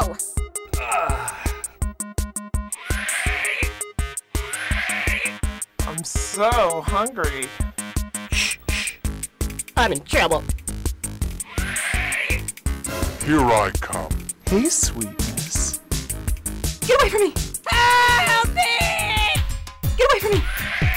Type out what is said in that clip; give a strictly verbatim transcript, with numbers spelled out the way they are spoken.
go! I'm so hungry. Shh, shh. I'm in trouble. Here I come. Hey, sweetness. Get away from me! Ah, help me! Get away from me!